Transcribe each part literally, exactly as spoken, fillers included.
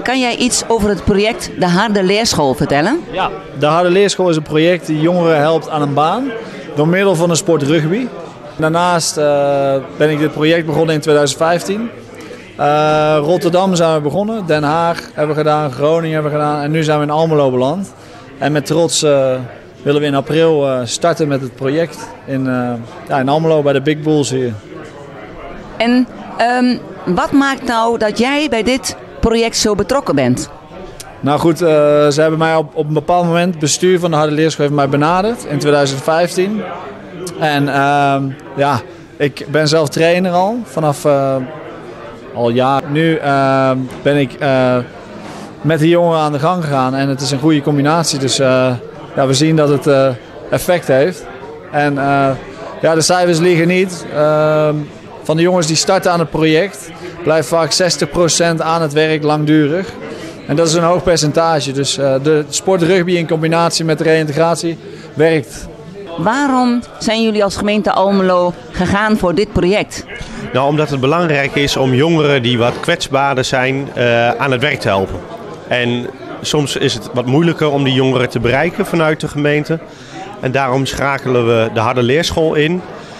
kan jij iets over het project De Harde Leerschool vertellen? Ja, De Harde Leerschool is een project die jongeren helpt aan een baan door middel van de sport rugby. Daarnaast uh, ben ik dit project begonnen in twintig vijftien. Uh, Rotterdam zijn we begonnen, Den Haag hebben we gedaan, Groningen hebben we gedaan en nu zijn we in Almelo beland. En met trots uh, willen we in april uh, starten met het project in, uh, ja, in Almelo bij de Big Bulls hier. En um, wat maakt nou dat jij bij dit project zo betrokken bent? Nou goed, uh, ze hebben mij op, op een bepaald moment, het bestuur van de Harde Leerschool heeft mij benaderd in twintig vijftien. En uh, ja, ik ben zelf trainer al, vanaf uh, al jaren. Nu uh, ben ik uh, met de jongeren aan de gang gegaan en het is een goede combinatie. Dus uh, ja, we zien dat het uh, effect heeft. En uh, ja, de cijfers liegen niet. Uh, van de jongens die starten aan het project blijft vaak zestig procent aan het werk langdurig. En dat is een hoog percentage. Dus uh, de sport rugby in combinatie met de reïntegratie werkt. Waarom zijn jullie als gemeente Almelo gegaan voor dit project? Nou, omdat het belangrijk is om jongeren die wat kwetsbaarder zijn uh, aan het werk te helpen. En soms is het wat moeilijker om die jongeren te bereiken vanuit de gemeente. En daarom schakelen we de Harde Leerschool in.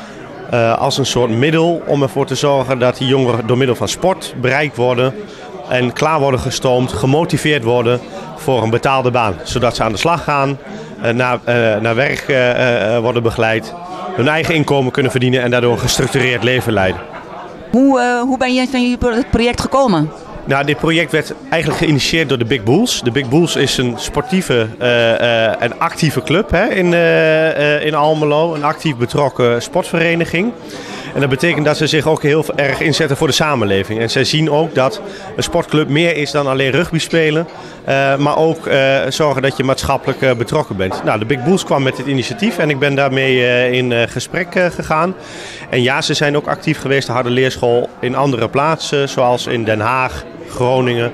Uh, als een soort middel om ervoor te zorgen dat die jongeren door middel van sport bereikt worden. En klaar worden gestoomd, gemotiveerd worden voor een betaalde baan. Zodat ze aan de slag gaan, uh, naar, uh, naar werk uh, uh, worden begeleid. Hun eigen inkomen kunnen verdienen en daardoor een gestructureerd leven leiden. Hoe, uh, hoe ben jij van het project gekomen? Nou, dit project werd eigenlijk geïnitieerd door de Big Bulls. De Big Bulls is een sportieve uh, uh, en actieve club hè, in, uh, uh, in Almelo. Een actief betrokken sportvereniging. En dat betekent dat ze zich ook heel erg inzetten voor de samenleving. En zij zien ook dat een sportclub meer is dan alleen rugby spelen. Uh, maar ook uh, zorgen dat je maatschappelijk uh, betrokken bent. Nou, de Big Bulls kwam met dit initiatief en ik ben daarmee uh, in uh, gesprek uh, gegaan. En ja, ze zijn ook actief geweest, de Harde Leerschool, in andere plaatsen. Zoals in Den Haag, Groningen.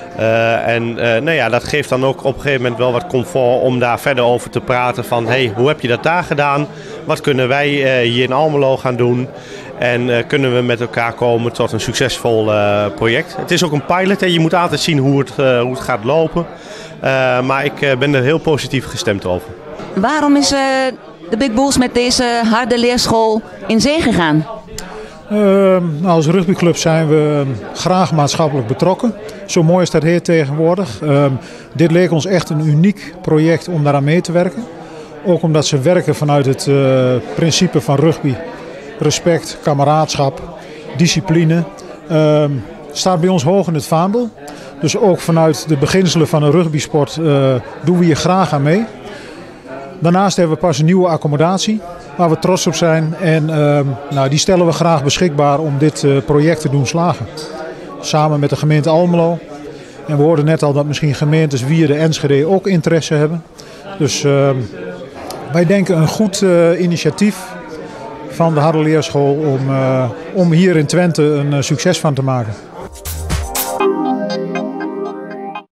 Uh, en uh, nou ja, dat geeft dan ook op een gegeven moment wel wat comfort om daar verder over te praten. Van, hey, hoe heb je dat daar gedaan? Wat kunnen wij uh, hier in Almelo gaan doen? En uh, kunnen we met elkaar komen tot een succesvol uh, project. Het is ook een pilot en je moet altijd zien hoe het, uh, hoe het gaat lopen. Uh, maar ik uh, ben er heel positief gestemd over. Waarom is uh, de Big Bulls met deze Harde Leerschool in zee gegaan? Uh, nou, als rugbyclub zijn we graag maatschappelijk betrokken. Zo mooi is dat hier tegenwoordig. Uh, dit leek ons echt een uniek project om daaraan mee te werken. Ook omdat ze werken vanuit het uh, principe van rugby. Respect, kameraadschap, discipline. Uh, staat bij ons hoog in het vaandel. Dus ook vanuit de beginselen van een rugbysport uh, doen we hier graag aan mee. Daarnaast hebben we pas een nieuwe accommodatie waar we trots op zijn. En uh, nou, die stellen we graag beschikbaar om dit uh, project te doen slagen. Samen met de gemeente Almelo. En we hoorden net al dat misschien gemeentes Wierden en Enschede ook interesse hebben. Dus uh, wij denken een goed uh, initiatief van de Harde Leerschool om, uh, om hier in Twente een uh, succes van te maken.